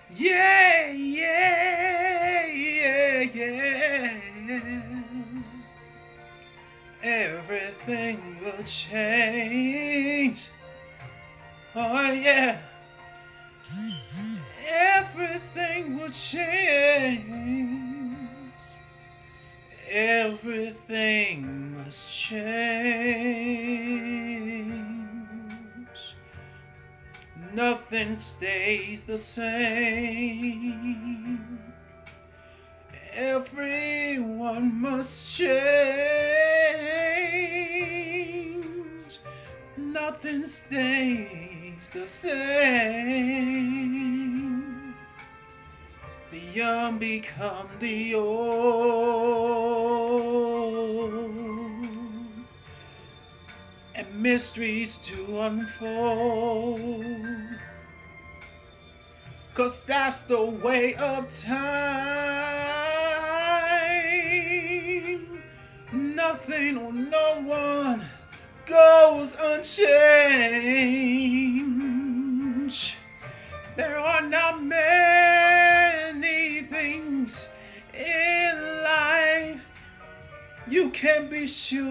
Yeah, yeah, yeah, yeah. Everything will change. Oh, yeah. Everything will change. Everything must change. Nothing stays the same. Everyone must change. Nothing stays the same. The young become the old, and mysteries to unfold. 'Cause that's the way of time. Nothing or no one goes unchanged. There are not many things in life you can be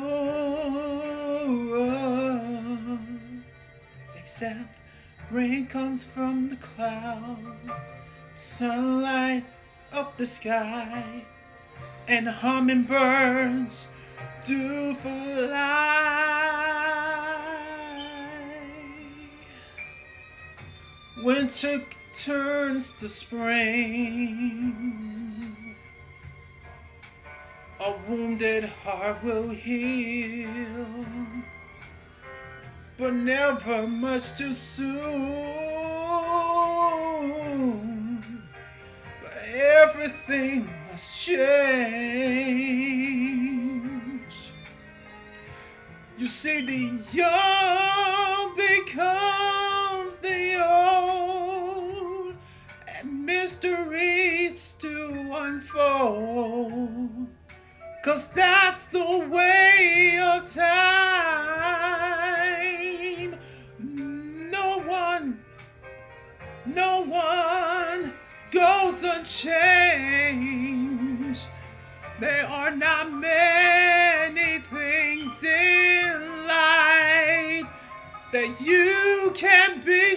sure of, except rain comes from the clouds, sunlight up the sky, and hummingbirds do fly. Winter turns to spring. A wounded heart will heal, but never much too soon. But everything must change. You see, the young becomes the old, and mysteries to unfold. 'Cause that's the way of time. No one goes unchanged. There are not many things in life that you can be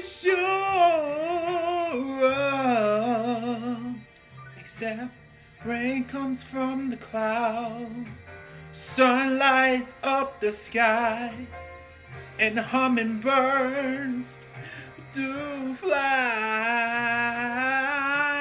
sure of, except rain comes from the clouds, sun lights up the sky, and hummingbirds do fly.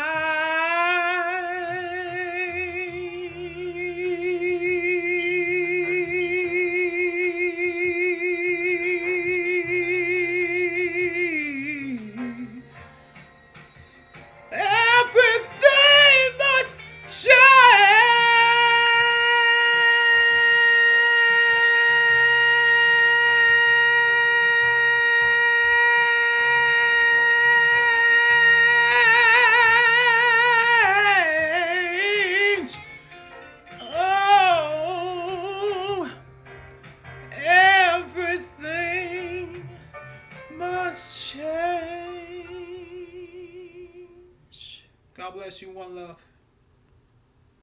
Everything must change. Oh, everything must change. God bless you. One love.